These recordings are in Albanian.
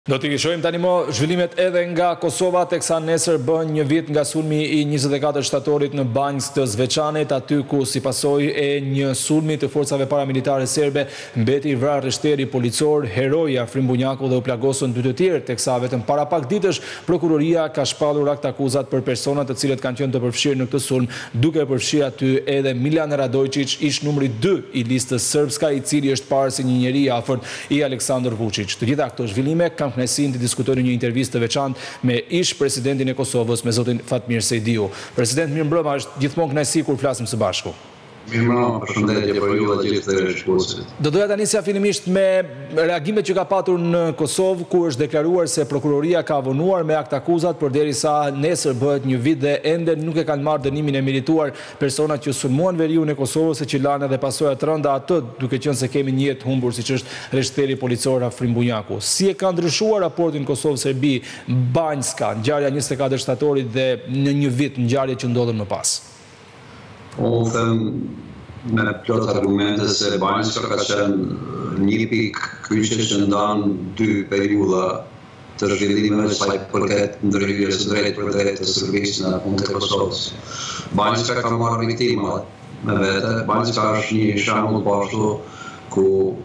Do t'i shohim tani më zhvillimet edhe nga Kosova, teksa nesër bën një vit nga sulmi i 24 shtatorit në Banjës të Zvečanit, aty ku si pasojë e një sulmi të forcave paramilitare serbe mbeti i vrarë rreshteri policor, heroi Afrim Bunjaku dhe u plagosën dy të tjerë, teksa vetëm para pak ditësh prokuroria ka shpallur akt akuzat për persona të cilët kanë qenë të përfshirë në këtë sulm, duke përfshirë aty edhe Milan Radojčić, ish numri 2 i listës sërbska, i cili është parë si një njeri i afërt i Aleksandar Vučić. Të gjitha këto zhvillime kanë knajsin të diskutojnë një intervistë të veçantë me ish presidentin e Kosovës, me zotin Fatmir Sejdiu. President, mirëmbrëma, është gjithmonë knajsi kur flasim së bashku. Mirëmbrëma, përshëndetje për ju dhe gjithë të shikuesit. Do doja ta nisja fillimisht me reagimet që ka patur në Kosovë, ku është deklaruar se prokuroria ka vonuar me akt akuzat, përderisa nesër bëhet një vit dhe ende nuk e kanë marrë dënimin e merituar personat që sulmuan veriun e Kosovës, e që lanë edhe pasoja të rënda atë, duke qenë se kemi një jetë humbur siç është rreshteri policor Afrim Bunjaku. Si e ka ndryshuar raportin Kosovë-Serbi, Banjska, ngjarja 24 shtatorit dhe në një vit ngjarjet që ndodhen më pas? Unë them me plot argumente se Banjska ka qenë një pikë kyçe që ndan dy periudha të zhvillimeve sa i përket ndërhyrjes së drejtë për drejtë të Serbisë në punë të Kosovës. Banjska ka marrë viktima me vete. Banjska është një shembull po ashtu ku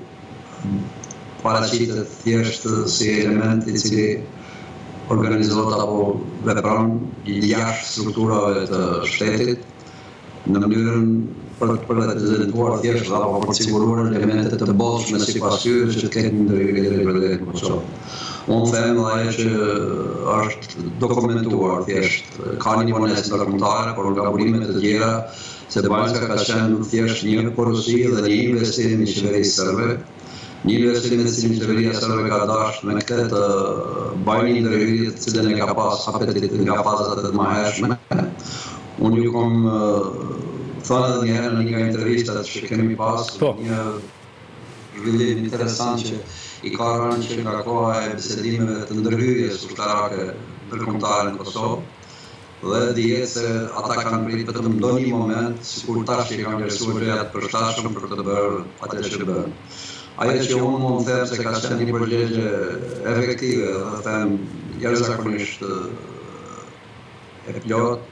paraqitet thjesht si element i cili organizohet apo vepron jashtë strukturave të shtetit, në mënyrën për të reprezentuar thjesht apo për të siguruar elemente të bollshme sipas tyre që të ketë ndërhyrje drejt në Kosovë. Unë them ajo që është dokumentuar thjesht, ka një vonesë ndërkombëtare, por nga burimet të tjera se Banjska ka qenë thjesht një porosi dhe një investim i qeverisë serbe. Një investim që qeveria serbe ka dashur me këtë të bëjë një ndërhyrje të cilën e ka pas apetitin nga fazat e mëhershme. Unë ju kom thënë edhe njëherë në një intervistat që kemi pas, një zhvillim interesant që i ka rënë që nga koha e bisedimeve të ndërhyrjes ushtarake ndërkombëtare në Kosovë, dhe dihet se ata kanë pritur vetëm ndonjë moment, sikur tash që kanë vlerësuar gjërat përshtatshëm për të bërë atë që bën. Ajo që unë mund të them se ka qenë një përgjigje efektive, dhe them jashtëzakonisht e plot,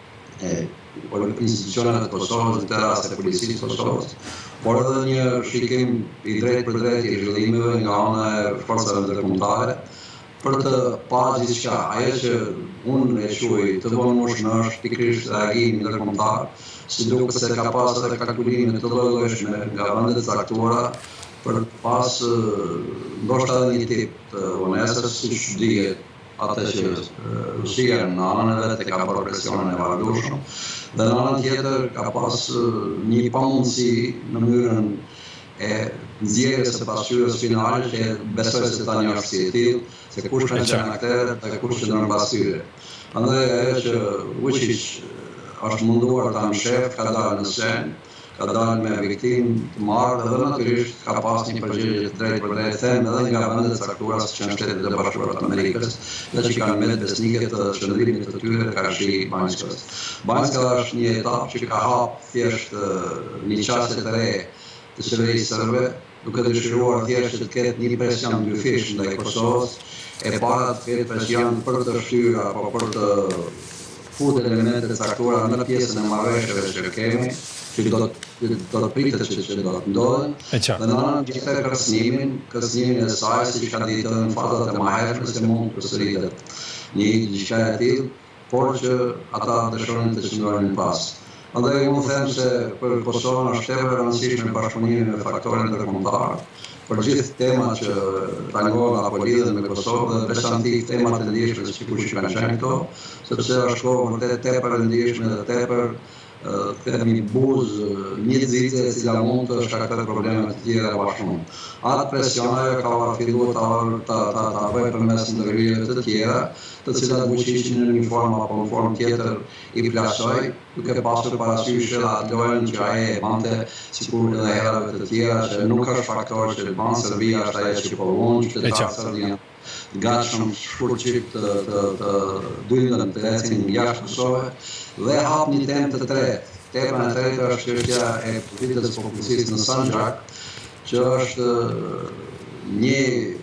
institucionet të Kosovës, në këtë rast e policisë të Kosovës, por edhe një shikim i drejtë për drejtë i zhvillimeve nga ana e forcave ndërkombëtare për të parë gjithçka. Ajo që unë e quaj të vonueshme është pikërisht reagimi ndërkombëtar, si duket se ka pas edhe kalkulime të lloj-llojshme nga vendet e caktuara për të pas ndoshta edhe një tip të vonesës, siç dihet atë që Rusia në anën e vetë ka bërë presionin e vazhdueshëm, dhe në anën tjetër ka pas një pamundësi në mënyrën e nxjerrjes së pasqyrës finale, që besoj se tani është si e tillë, se kush ka qenë aktor dhe kush që nën pasyre. Prandaj ajo që Vučić është munduar ta shef, ka dalë në skenë, ka dalë me viktimë të marrë dhe natyrisht ka pas një përgjigje të drejtë për drejtë, them edhe nga vendet e caktuara që janë Shtetet e Bashkuara të Amerikës, dhe që kanë mbet besnike të shëndrimit të tyre karshi Banjskës. Banjska është një etapë që ka hap thjesht një çështje të re të qeverisë serbe, duke dëshiruar thjesht të ketë një presion dyfish ndaj Kosovës, e para të ketë presion për të shtyrë apo për të futur elemente të caktuara në pjesën e marrëveshjeve që kemi, që do të pritet që do të ndodhen, dhe në anën tjetër kërcënimin e saj, siç ka ditë në fazat e mëhershme, se mund të përsëritet një gjë e tillë, por që ata dëshirojnë të qëndrojnë pas. Andaj unë them se për Kosovën është tepër e rëndësishme bashkëpunimi me faktorët ndërkombëtar, për gjithë temat që tangohen apo lidhen me Kosovën, dhe veçanërisht temat e ndjeshme sikur që kanë qenë këto, sepse është kohë vërtet tepër e ndjeshme dhe tepër themi buzë, një nxitje e cila mund të shkaktojë probleme të tjera bashkëpunim. Atë presione ka filluar ta bëjë përmes ndërhyrjeve të tjera, të cilat Vučić në një formë apo në formë tjetër i plasoi, duke pasur parasysh atë lojën që ai e bante, sikur edhe herave të tjera, që nuk është faktor që ban Serbia është ajo që po vonë, që ta Serbia gatshëm shkurtçip të dylën të ecin jashtë Kosovës, dhe hap një temë të tretë. Tema e tretë është çështja e vitit të popullsisë në Sanxhak, që është një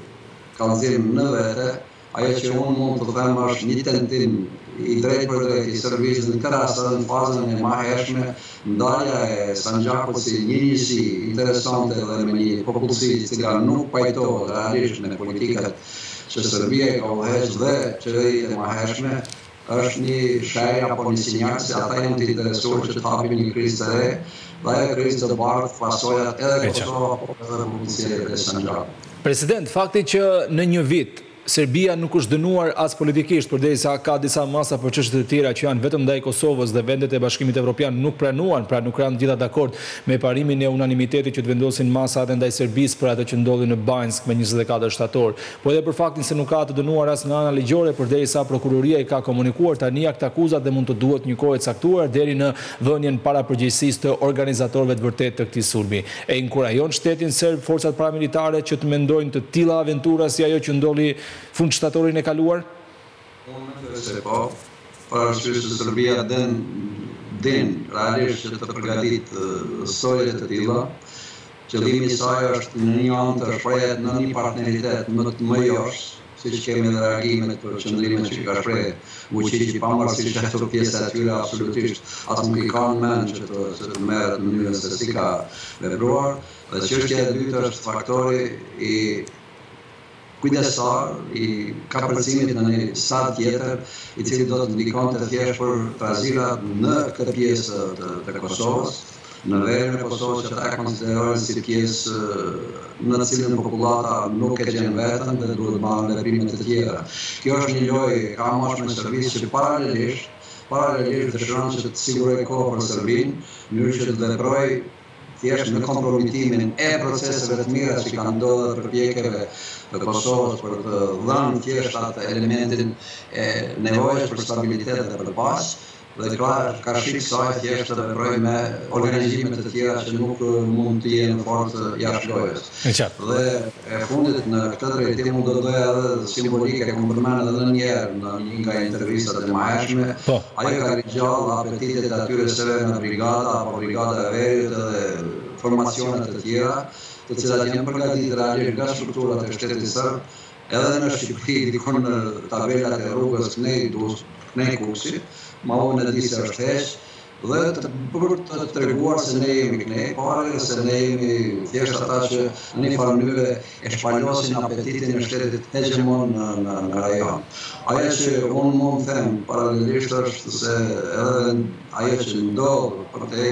kallëzim në vete, ajo që unë mund të them është një tentim i drejt për drejt i Serbisë në këtë rast edhe në fazën e mëhershme, ndalja e Sanxhakut si një njësi interesante dhe me një popullsi e cila nuk pajtohet realisht me politikat që Serbia ka udhëhequr dhe qeveritë e mëhershme, është një shaj apo një sinjal se ata janë të interesuar që të hapin një krizë të re, dhe ajo krizë të bardhë pasojat edhe Kosova apo edhe popullsia e Sanxhakut. President, fakti që në një vit Serbia nuk është dënuar as politikisht, përderisa ka disa masa për çështje të tjera që janë vetëm ndaj Kosovës dhe vendet e Bashkimit Evropian nuk pranuan, pra nuk kanë gjitha dakord me parimin e unanimiteti që të vendosin masa edhe ndaj Serbisë për atë që ndodhi në Banjsk me 24 shtator. Po edhe për faktin se nuk ka të dënuar as nga ana ligjore, përderisa prokuroria i ka komunikuar tani akt akuzat dhe mund të duhet një kohë e caktuar deri në dhënien parapërgjegjësisë të organizatorëve të vërtetë të këtij sulmi. E inkurajon shtetin serb forcat paramilitare që të mendojnë të tilla aventura si ajo që ndodhi fund shtatorin e kaluar? Unë mendoj se po, për arsye se Serbia din realisht që të përgatit soje të tilla. Qëllimi i saj është në një anë të shprehet në një partneritet më josh, siç kemi dhe reagimet për qëndrimet që ka shprehë Vučić, pavarësisht se ato pjesa e tyre absolutisht as nuk i kanë mend që të merret në mënyrën se si ka vepruar. Dhe çështja e dytë është faktori i kujdestar i kapërcimit në një sat tjetër, i cili do të ndikonte thjesht për trazirat në këtë pjesë të Kosovës, në verën e Kosovës që ata konsiderojnë si pjesë në cilën popullata nuk e gjen veten dhe duhet të marrë veprime të tjera. Kjo është një lojë ka marrë me Serbisë që paralelisht dëshiron që të sigurojë kohë për Serbinë, në mënyrë që të veprojë thjesht në kompromitimin e proceseve të mira që kanë ndodhur për pjekjeve të Kosovës për të dhënë thjesht atë elementin e nevojës për stabilitet dhe për paqe, dhe ka shik saj thjesht të veprojë me organizime të tjera që nuk mund të jenë fort jashtë lojës. Dhe e fundit në këtë drejtim unë do doja edhe simbolike e përmend edhe një herë në një nga intervistat e mëhershme, ajo ka rigjallë apetitet e atyre severne brigada apo brigada e verit dhe formacionet të tjera, të cilat janë përgatitur realisht nga strukturat e shtetit serb, edhe në Shqipëri dikon në tabelat e rrugës Knej-Kuksi, ma unë e di se është heq, dhe për të treguar se ne jemi Knej, pare se ne jemi thjesht ata që në një farë mënyrë e shpalosin apetitin e shtetit hegemon në rajon. Ajo që unë mund të them paralelisht është se edhe ajo që ndodh për te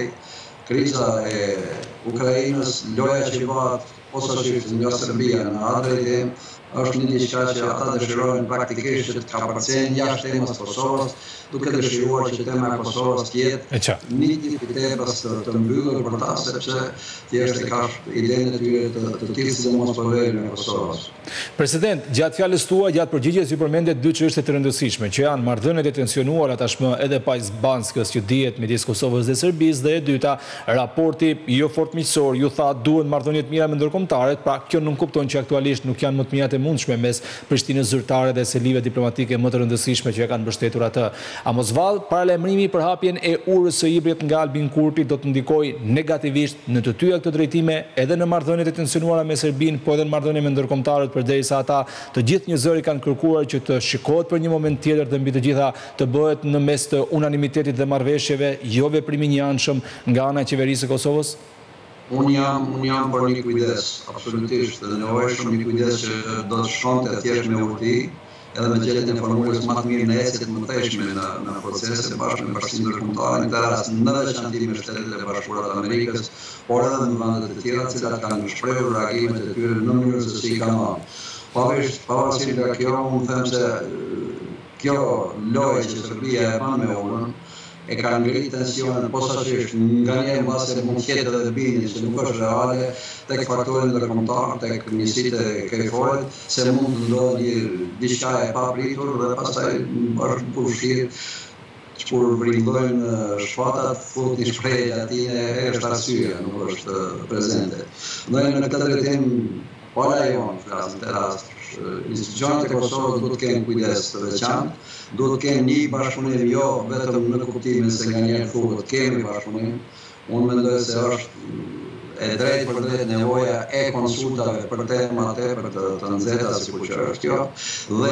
kriza e Ukrainës, loja që bëhet posaçërisht nga Serbia në atë drejtim, është një diçka që ata dëshirojnë praktikisht që të kapërcejnë jashtë temës së Kosovës, duke dëshiruar që tema e Kosovës të jetë një tip i tepës të mbyllur për ta, sepse thjesht e ka idenë e tyre të tillë sidomos problemin e Kosovës. President, gjatë fjalës tuaj, gjatë përgjigjes ju përmendet dy çështje të rëndësishme, që janë marrëdhëniet e tensionuara tashmë edhe pas Banskës që dihet midis Kosovës dhe Serbisë, dhe e dyta, raporti jo fort miqësor, ju tha duhen marrëdhënie të mira me ndërkombëtarët, pra kjo nuk kupton që aktualisht nuk janë më të mirat e mundshme mes Prishtinës zyrtare dhe selive diplomatike më të rëndësishme që e kanë mbështetur atë. A mos vallë paralajmërimi për hapjen e urës së hibrit nga Albin Kurti do të ndikojë negativisht në të dyja këto drejtime, edhe në marrëdhëniet e tensionuara me Serbinë, po edhe në marrëdhënie me ndërkombëtarët, përderisa ata të gjithë një zëri kanë kërkuar që të shikohet për një moment tjetër dhe mbi të gjitha të bëhet në mes të unanimitetit dhe marrëveshjeve, jo veprimi i anshëm nga ana e qeverisë së Kosovës? Unë jam për një kujdes, absolutisht, dhe nevojshëm një kujdes që do të shkonte thjesht me urti, edhe me gjetjen e formulës më të mirë në ecjet më të teshme në procese bashkë me Bashkimin Ndërkombëtar, në këtë rast në veçanti me Shtetet e Bashkuara të Amerikës, por edhe në vendet e tjera të cilat kanë shprehur reagimet e tyre në mënyrë se si kanë marrë. Pavarësisht nga kjo, unë them se kjo lojë që Serbia e bën me UNën e ka ngritur tensionin posaçërisht nganjëherë mbase mund të jetë edhe bindje që nuk është reale tek faktorët ndërkombëtar, tek njësitë e KFOR-it, se mund të ndodhë diçka e papritur dhe pastaj është vështirë kur vrillojnë shfatat, fut një shprehje latine, është arsyeja, nuk është prezente. Ndaj në këtë drejtim, para jonë, flasim të rast, institucionet e Kosovës duhet të kenë kujdes të veçantë, duhet të kenë një bashkëpunim, jo vetëm në kuptimin se nganjëherë thuhet kemi bashkëpunim. Unë mendoj se është e drejt për drejt nevoja e konsultave për tema tepër të nxehta sikur që është kjo, dhe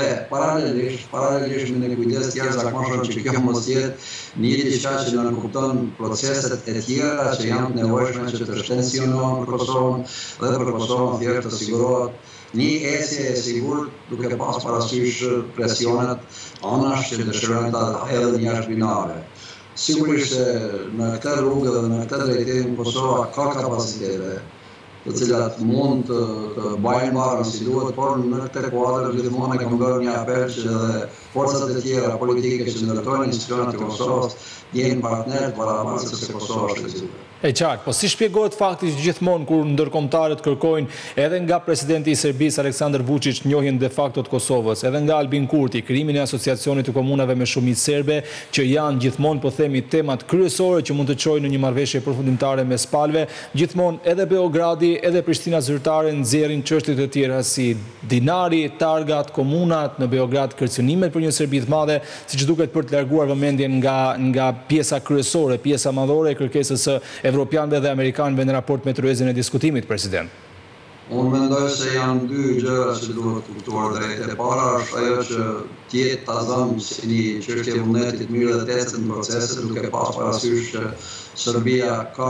paralelisht me një kujdes të jashtëzakonshëm që kjo mos jetë një diçka që në kupton proceset e tjera që janë të nevojshme që të shtensionohen për Kosovën dhe për Kosovën thjesht të sigurohet një ecje e sigurt duke pas parasysh presionet anash që dëshirojnë ta hedhin jashtë binare. Sigurisht se në këtë rrugë dhe në këtë drejtim Kosova ka kapacitete të cilat mund të bajnë barën si duhet, por në këtë kuadër gjithmonë e kam bërë një apel që edhe forcat e tjera politike që ndërtojnë institucionet e Kosovës jenë partnerë të barabartë sepse Kosova është e sigurt. E qartë, po si shpjegohet fakti që gjithmonë kur ndërkombëtarët kërkojnë edhe nga presidenti i Serbisë Aleksandar Vučić njohjen de facto të Kosovës, edhe nga Albin Kurti, krijimin e asociacionit të komunave me shumicë serbe, që janë gjithmonë po themi temat kryesore që mund të çojnë në një marrëveshje përfundimtare mes palëve, gjithmonë edhe Beogradi, edhe Prishtina zyrtare nxjerrin çështje të tjera si dinari, targat, komunat në Beograd, kërcënimet për një Serbi të madhe, siç duket për të larguar vëmendjen nga pjesa kryesore, pjesa madhore e kërkesës së evropianëve dhe amerikanëve në raport me tryezin e diskutimit, president? Unë mendoj se janë dy gjëra që duhet kuptuar drejt. E para është ajo që tjetë ta zëmë si një çështje vullnetit mirë dhe testet në procese, duke pas parasysh që Serbia ka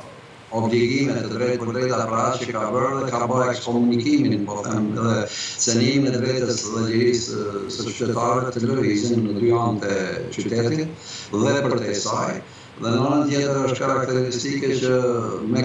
obligime të drejtë për drejta për atë që ka bërë dhe ka bërë ekskomunikimin, po them, dhe cenimin e drejtës dhe lirisë së qytetarëve të lëvizjen në dy anë të qytetit dhe përtej saj. Dhe në anën tjetër është karakteristike që me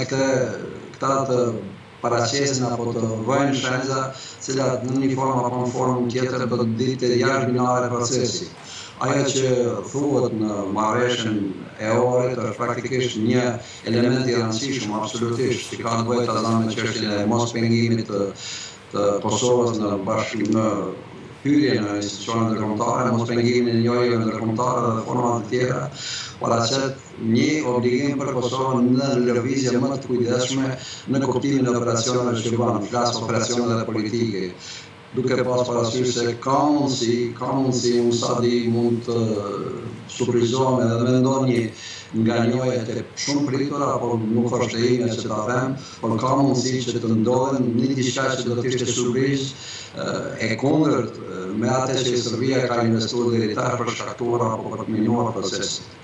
këta të paraqesin apo të vojnë shenza, cilat në një formë apo në formë tjetër do të ditë jashtë binare procesi. Ajo që thuhet në marrëveshjen e Ohrit është praktikisht një element i rëndësishëm absolutisht, që ka të bëjë ta me çështjen e mospengimit të Kosovës në hyrje në institucionet ndërkombëtare, mospengimin e njëjeve ndërkombëtare dhe forma të tjera, paraqet një obligim për Kosovën në lëvizje më të kujdesshme në kuptimin e operacioneve që bën, flas operacione politike, duke pas parasysh se ka mundësi unë sa di mund të surprizohem edhe me ndonjë nga njohjet e shumë pritura, apo nuk është e ime që ta them, por ka mundësi që të ndodhen një diçka që do të ishte surprizë e kundërt me atë që Serbia ka investuar deri tani për shkaktuar apo për të minuar procesin.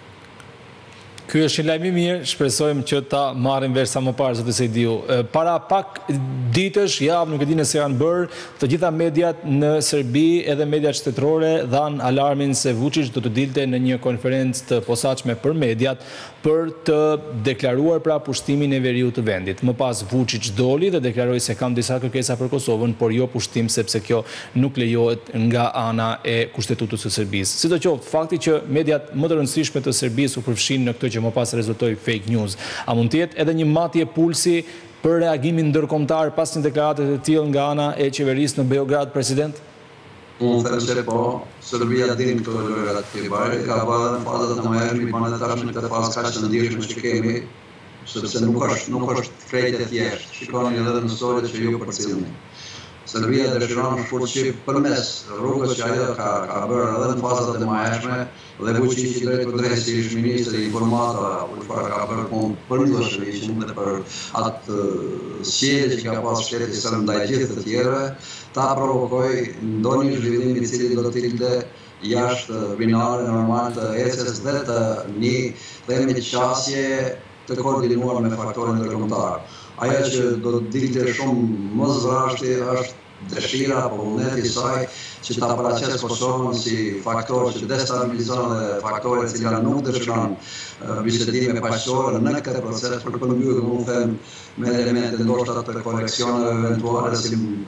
Ky është një lajm i mirë, shpresojmë që ta marrim vesh sa më parë, zotë Sejdiu. Para pak ditësh, javë, nuk e di nëse janë bërë, të gjitha mediat në Serbi, edhe mediat shtetërore, dhanë alarmin se Vučić do të dilte në një konferencë të posaçme për mediat për të deklaruar pra pushtimin e veriut të vendit. Më pas Vučić doli dhe deklaroi se kam disa kërkesa për Kosovën, por jo pushtim sepse kjo nuk lejohet nga ana e kushtetutës së Serbisë. Sidoqoftë, fakti që mediat më të rëndësishme të Serbisë u përfshin në këtë që më pas rezultoi fake news. A mund të jetë edhe një matje pulsi për reagimin ndërkombëtar pas një deklarate të tillë nga ana e qeverisë në Beograd, president? Unë them se po, Serbia din këto lojrat të bajrit, ka bërë në fazat në mëhershme, i banë tash në këtë fazë kaq të ndjeshme që kemi, sepse nuk është krejt e thjeshtë. Shikoni edhe në historit që ju përcjellni. Serbia dëshiron fuqi përmes rrugës që ajo ka bërë edhe në fazat e mëhershme, dhe Vučić drejt për drejt si ish ministri i informatave, ka bërë punë përndërshme dhe për atë sjellje që ka pas shteti sërb ndaj gjithë të tjerëve, ta provokoi ndonjë zhvillim i cili do të dilte jashtë binare normal të ecjes dhe të një themi qasje të koordinuar me faktorën ndërkombëtar. Ajo që do të dilte shumë më zvrashti është dëshira apo vullneti i saj që ta paraqes Kosovën si faktor që destabilizon dhe faktor i cili nuk dëshiron bisedime paqësorë në këtë proces për të përmbyllur, unë them, me elemente ndoshta të koreksioneve eventuale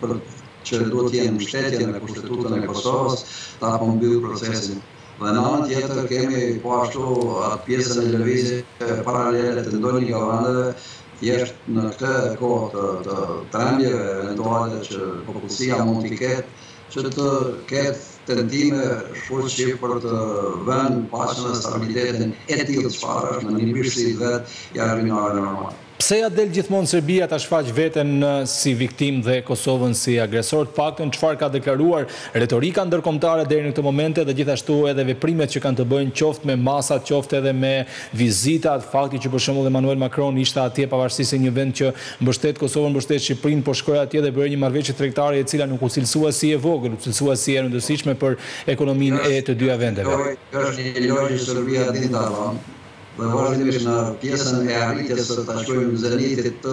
që duhet të jenë mbështetje në kushtetutën e Kosovës, ta përmbyllë procesin. Dhe në anën tjetër kemi po ashtu atë pjesën e lëvizje paralele të ndonjë governave, thjesht në këtë kohë të trembjeve eventuale që popullsia mund t'i ketë, që të ketë tentime fuqi për të vënë paqen dhe stabilitetin e tillë çfarë është në një bishësi vetë jashtë binare normal. Pse ja del gjithmonë Serbia ta shfaq veten si viktimë dhe Kosovën si agresor? Të paktën çfarë ka deklaruar retorika ndërkombëtare deri në këtë moment dhe gjithashtu edhe veprimet që kanë të bëjnë qoftë me masat, qoftë edhe me vizitat, fakti që për shembull Emmanuel Macron ishte atje pavarësisht se një vend që mbështet Kosovën, mbështet Shqipërinë, por shkoi atje dhe bëri një marrëveshje tregtare e cila nuk u cilësua si e vogël, u cilësua si e rëndësishme për ekonominë e të dyja vendeve. Është një lojë Serbia din ta bën. Dhe vazhdimisht në pjesën e arritjes së ta shkojmë zenitit të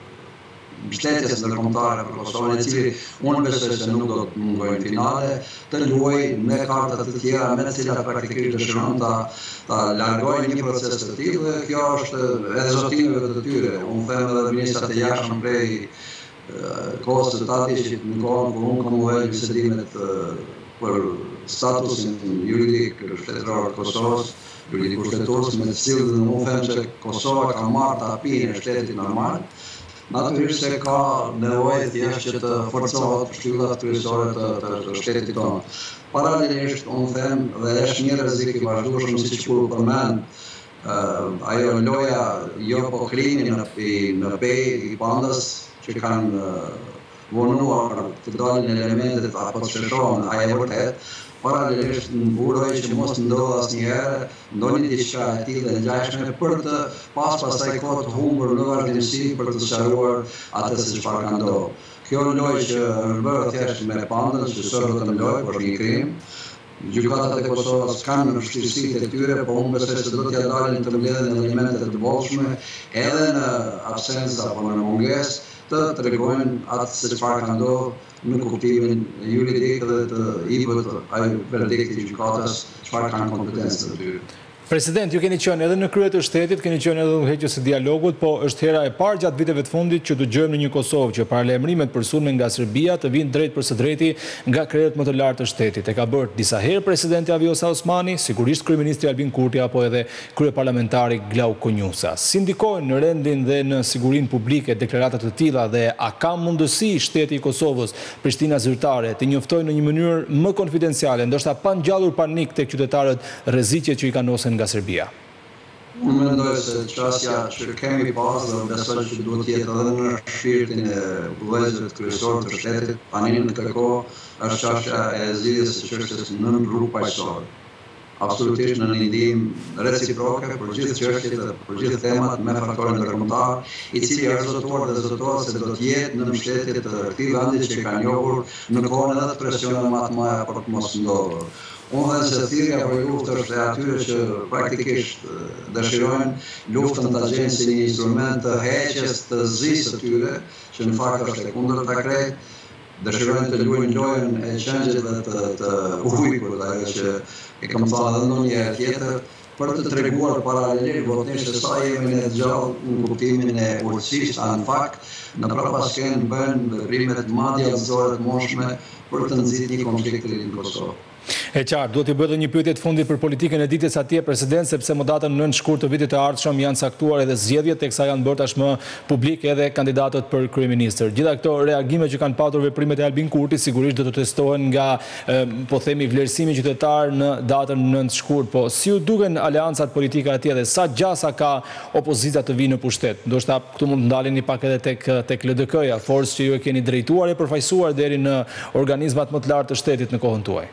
mbështetjes ndërkombëtare për Kosovën, e cili unë besoj se nuk do të mungojë në finale, të luajë me karta të tjera me të cilat praktikisht dëshiron ta largojë një proces të tillë, dhe kjo është edhe zotimeve të tyre. Unë them edhe ministrat e jashtëm prej kohës së Tadićit, në kohën kur unë kam vënë bisedimet për statusin juridik shtetëror të Kosovës, juridik kushtetues, me të cilën unë them që Kosova ka marrë tapinë e shtetit normal. Natyrisht se ka nevojë thjesht që të forcohet shtyllat kryesore të shtetit tonë. Paralelisht, unë them, dhe është një rrezik i vazhdueshëm, siç u përmend, ajo loja jo po krimi në pej i pandës që kanë vonuar të dalin elementet apo të shëshohen, a e vërtet, paralelisht në buroj që mos ndodhë asnjëherë ndonjë diçka e tillë e ngjashme për të pastaj kohë të humbur në vazhdimsi për të sqaruar atë se çfarë ka ndodhur. Kjo lojë që është bërë thjesht me pandën, që s'është vetëm lojë, por një krim. Gjykatat e Kosovës kanë vështirësitë e tyre, po unë besoj se do t'ja dalin të mbledhen elemente të bollshme, edhe në absencë apo në mungesë, të tregojnë atë se çfarë ka ndodhur në kuptimin juridik dhe të hipet ai verdikti i gjykatës, çfarë kanë kompetencë të tyre. President, ju keni qenë edhe në krye të shtetit, keni qenë edhe në heqjes së dialogut, po është hera e parë gjatë viteve të fundit që dëgjojmë në një Kosovë që para lajmërimet për sulme nga Serbia të vinë drejt për së drejti nga krerët më të lartë të shtetit. E ka bërë disa herë presidenti Vjosa Osmani, sigurisht kryeministri Albin Kurti apo edhe kryeparlamentari Glauq Konjusa. Si ndikojnë në rendin dhe në sigurinë publike deklaratat të tilla dhe a ka mundësi shteti i Kosovës, Prishtina zyrtare, të njoftojnë në një mënyrë më konfidenciale, ndoshta pa ngjallur panik tek qytetarët rreziqet që i kanosen nga Serbia? Unë mendoj se çështja që kemi pas dhe besoj që duhet të jetë edhe në shpirtin e vëllezërve kryesorë të shtetit, tani në këtë kohë është çështja e zgjidhjes së çështjes në grup paqësor. Absolutisht në një ndihmë reciproke për gjithë çështjet dhe për gjithë temat me faktorin ndërkombëtar, i cili është zotuar dhe zotohet se do të jetë në mbështetje të këtij vendi që ka njohur në kohën edhe të presioneve më të mëdha për të mos ndodhur. Unë dhe se thirrja për luftë është e atyre që praktikisht dëshirojnë luftën ta gjejnë si një instrument të heqjes të zisë së tyre, që në fakt është e kundërta krejt, dëshirojnë të luajnë lojën e qenxhet dhe të ujkut, ajo që e kam thënë edhe ndonjëherë tjetër, për të treguar paralelisht botisht se sa jemi ne gjallë në kuptimin e urtësisë, në fakt në prapaskenë bën veprimet madje altësore të mundshme për të nxitur një konflikt në Kosovë. E qartë, duhet i bëjë një pyetje të fundit për politikën e ditës atje, president, sepse më datën 9 shkurt të vitit të ardhshëm janë caktuar edhe zgjedhjet, teksa janë bërë tashmë publik edhe kandidatët për kryeministër. Gjitha këto reagime që kanë patur veprimet e Albin Kurti sigurisht do të testohen nga, po themi, vlerësimi qytetar në datën 9 shkurt, po si u duken aleancat politike atje dhe sa gjasa ka opozita të vinë në pushtet? Ndoshta këtu mund të ndaleni pak edhe tek LDK-ja, forcë që ju e keni drejtuar e përfaqësuar deri në organizmat më të lartë të shtetit në kohën tuaj.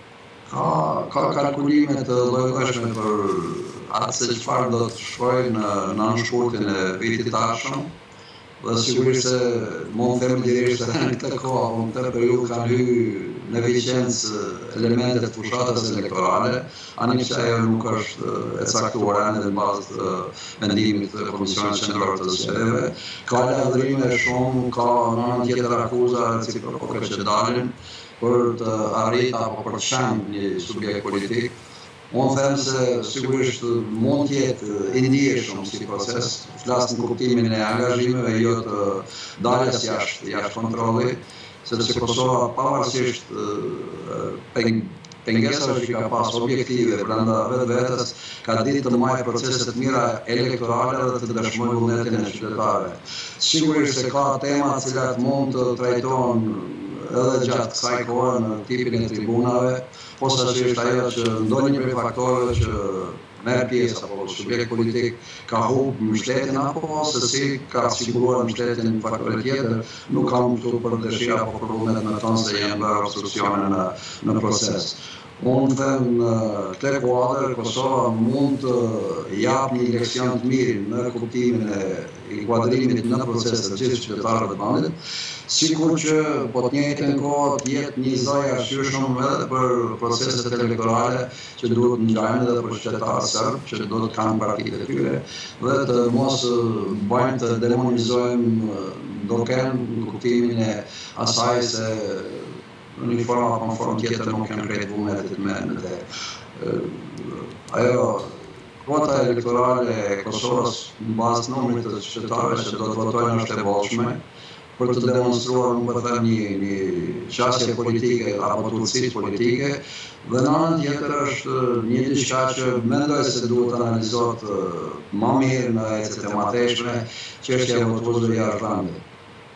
Ka kalkulime të lloj-llojshme për atë se çfarë do të shkojë në nënshkurtin e vitit të ardhshëm, dhe sigurisht se mund të them direkt se në këtë kohë apo në këtë periudhë kanë hyrë në vigencë elemente të fushatës elektorale, anëse ajo nuk është e caktuar në bazë të vendimit të Komisionit Qendror të Zgjedhjeve. Ka lëndrime shumë, ka në anën tjetër akuza reciproke që dalin për të arritur apo për të shënë një subjekt politik. Unë them se sigurisht mund të jetë i ndjeshëm si proces, flas në kuptimin e angazhimeve, jo të daljes jashtë kontrolli, sepse Kosova pavarësisht pengesave që ka pas objektive brenda vetes, ka ditë të marrë procese të mira elektorale dhe të dëshmojë vullnetin e qytetarëve. Sigurisht se ka tema të cilat mund të trajtohen edhe gjatë kësaj kohe në tipin e tribunave, posaçërisht ajo që ndonjë prej faktorëve që merr pjesë apo subjekt politik ka humbë mbështetjen apo se si ka siguruar mbështetjen në faktore tjetër, nuk kam këtu për dëshira apo për vullnet me thonë se janë bërë obstruksione në proces. Unë them në këtë kuadër Kosova mund të jap një leksion të mirë në kuptimin e inkuadrimit në proces të gjithë qytetarëve të vendit, sikur që po të njëjtën kohë të jetë një zaj arsyeshëm edhe për proceset elektorale që duhet ngjarën edhe për qytetarët serbë, që do të kanë partitë e tyre, dhe të mos bëjmë të demonizojmë doken në kuptimin e asaj se në një formë apo në formë tjetër nuk kanë krejt vullnetit me të. Ajo kvota elektorale e Kosovës në bazë të numrit të qytetarëve që do të votojnë është e bollshme për të demonstruar, nuk po them një qasje politike apo turpësi politike, dhe në anën tjetër është një diçka që mendoj se duhet analizohet më mirë në ecjet e mëtejshme, çështja e votuesve jashtë vendit.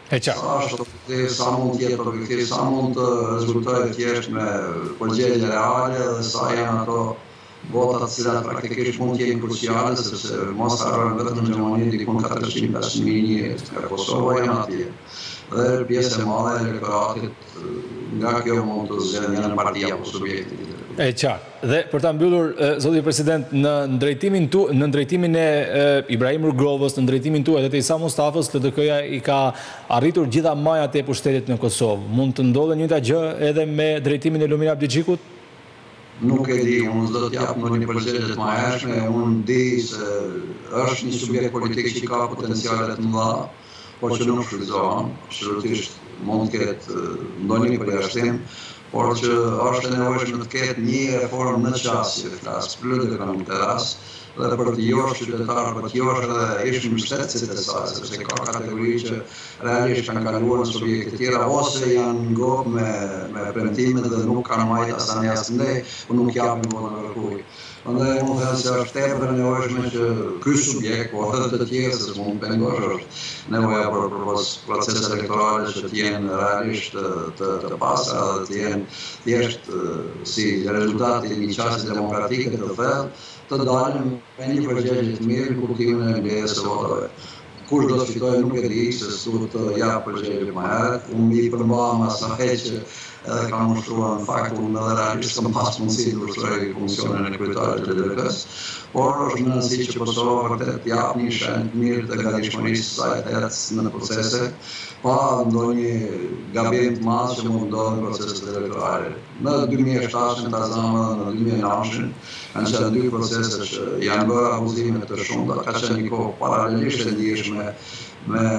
Sa mund të jetë objektiv, sa mund të rezultojë thjesht me përgjigje reale dhe sa janë ato votat të cilat praktikisht mund të jenë kruciale, sepse mos harrojmë vetëm në Gjermani dikun 400-500.000 njerëz nga Kosova janë atje. Dhe pjesë e madhe e elektoratit nga kjo mund të zgjedhë një parti apo subjekti. E qartë. Dhe për ta mbyllur, zoti president, në drejtimin e Ibrahim Rugrovës, në drejtimin tuaj dhe të Isa Mustafës, LDK-ja i ka arritur gjitha majat e pushtetit në Kosovë. Mund të ndodhe njëjta gjë edhe me drejtimin e Lumir Abdixhikut? Nuk e di, unë do të jap në një përgjigje të mëhershme, unë di se është një subjekt politik që ka potenciale të mëdha, por që nuk shfrytëzohen, absolutisht mund të ketë ndonjë përjashtim, por që është e nevojshme të ketë një reformë në qasje, flas për ekonomikë të rast, dhe për të josh qytetarë, për të josh edhe ish mbështetësit e saj, sepse ka kategori që realisht kanë kaluar në subjekte tjera, ose janë ngopë me premtimet dhe nuk kanë majtë asnjë asnjë, por nuk japin votën në kërkuj. Prandaj unë them se është tepër e nevojshme që ky subjekt, po edhe të tjerë, se mund pengosh, është nevoja për procese elektorale që të jenë realisht të pastra dhe të jenë thjesht si rezultati i një qasje demokratike të thellë, të dalim me një përgjigje të mirë në kuptimin e mbledhjes së votave. Kush do të fitojë nuk e di, se duhet të jap përgjigje më herët. Unë i përmbajam asaj që edhe kam ushtruar në fakt unë edhe realisht kam pas mundësi të ushtroj funksionin e kryetarit të LDK-s, por është më rëndësi që Kosova vërtet jap një shenjë të mirë të gatishmërisë së saj të ecë në procese, pa ndonjë gabim të madh që mund ndodhë në proceset elektorale. Në 2007 ta zëmë në 2009 kanë qenë dy procese që janë bërë abuzime të shumta, ka qenë një kohë paralelisht e ndjeshme me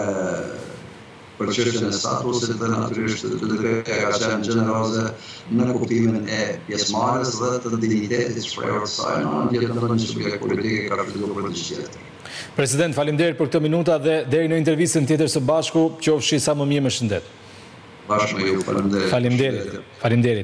për çështjen e statusit dhe natyrisht LDK-ja ka qenë gjeneroze në kuptimin e pjesëmarrjes dhe të dinjitetit shprehur të saj, në anën tjetër ndonjë subjekt politik ka filluar për diçka tjetër. President, faleminderit për këtë minuta dhe deri në intervistën tjetër së bashku, qofshi sa më mirë, me shëndet. Bashkë me ju, faleminderit. Faleminderit.